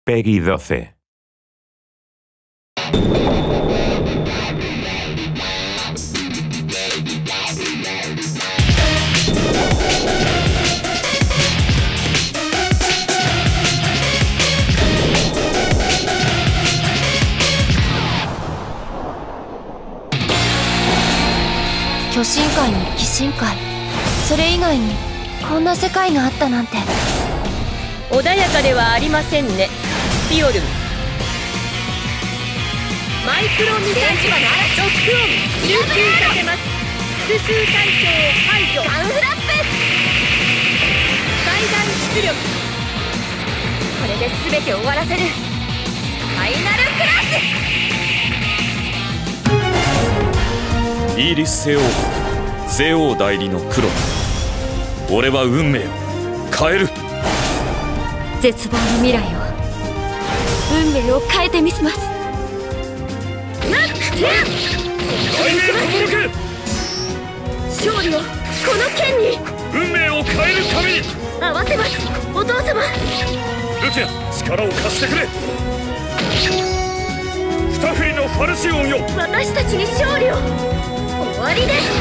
Peggy 12. 巨神界に鬼神界、それ以外にこんな世界があったなんて。 穏やかではありませんね、ピオルン。マイクロミサイルロックオン、集中させます。複数対象を排除。 ガンフラップ、 最大出力。 これで全て終わらせる。ファイナルクラッシュ。 イーリス星王国西王代理のクロノ。俺は運命を変える。 絶望の未来を、運命を変えてみせます。勝利をこの剣に。 運命を変えるために合わせます、お父様。 ルティア、力を貸してくれ。二振りのファルシオンよ。 私たちに勝利を。終わりです。